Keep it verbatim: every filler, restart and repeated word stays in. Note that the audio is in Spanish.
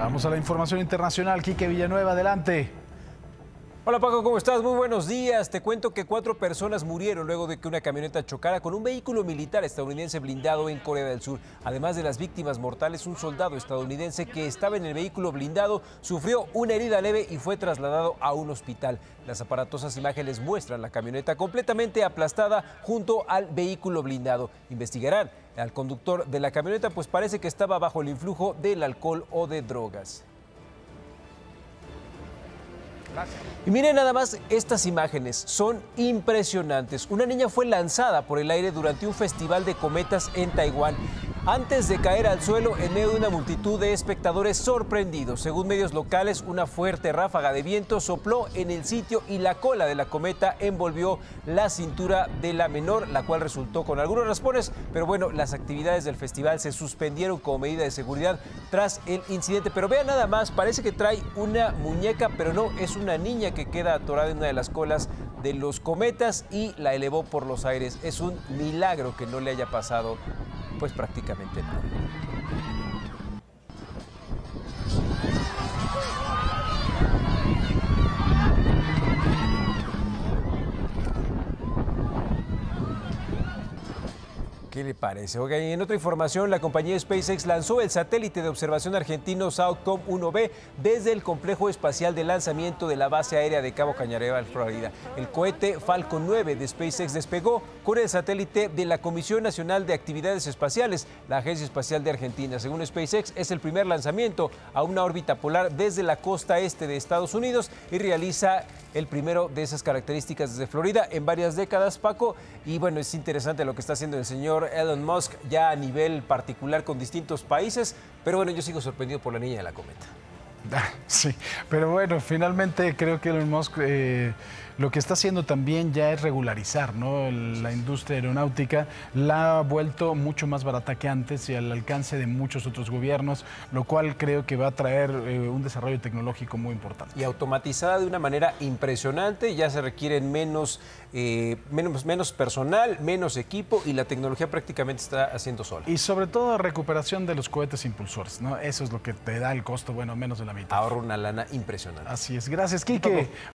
Vamos a la información internacional. Quique Villanueva, adelante. Hola Paco, ¿cómo estás? Muy buenos días. Te cuento que cuatro personas murieron luego de que una camioneta chocara con un vehículo militar estadounidense blindado en Corea del Sur. Además de las víctimas mortales, un soldado estadounidense que estaba en el vehículo blindado sufrió una herida leve y fue trasladado a un hospital. Las aparatosas imágenes muestran la camioneta completamente aplastada junto al vehículo blindado. Investigarán al conductor de la camioneta, pues parece que estaba bajo el influjo del alcohol o de drogas. Y miren nada más, estas imágenes son impresionantes. Una niña fue lanzada por el aire durante un festival de cometas en Taiwán, antes de caer al suelo en medio de una multitud de espectadores sorprendidos. Según medios locales, una fuerte ráfaga de viento sopló en el sitio y la cola de la cometa envolvió la cintura de la menor, la cual resultó con algunos raspones, pero bueno, las actividades del festival se suspendieron como medida de seguridad tras el incidente. Pero vean nada más, parece que trae una muñeca, pero no, es una niña que queda atorada en una de las colas de los cometas y la elevó por los aires. Es un milagro que no le haya pasado pues prácticamente nada. ¿Qué le parece? Oiga, y en otra información, la compañía SpaceX lanzó el satélite de observación argentino Southcom uno B desde el complejo espacial de lanzamiento de la base aérea de Cabo Cañaveral, Florida. El cohete Falcon nueve de SpaceX despegó con el satélite de la Comisión Nacional de Actividades Espaciales, la Agencia Espacial de Argentina. Según SpaceX, es el primer lanzamiento a una órbita polar desde la costa este de Estados Unidos y realiza el primero de esas características desde Florida en varias décadas, Paco. Y bueno, es interesante lo que está haciendo el señor Elon Musk ya a nivel particular con distintos países, pero bueno, yo sigo sorprendido por la niña de la cometa. Sí, pero bueno, finalmente creo que Elon Musk eh, lo que está haciendo también ya es regularizar, ¿no? La industria aeronáutica la ha vuelto mucho más barata que antes y al alcance de muchos otros gobiernos, lo cual creo que va a traer eh, un desarrollo tecnológico muy importante. Y automatizada de una manera impresionante, ya se requieren menos, eh, menos, menos personal, menos equipo y la tecnología prácticamente está haciendo sola. Y sobre todo recuperación de los cohetes impulsores, ¿no? Eso es lo que te da el costo, bueno, menos de la mitad. Ahorra una lana impresionante. Así es. Gracias, Quique.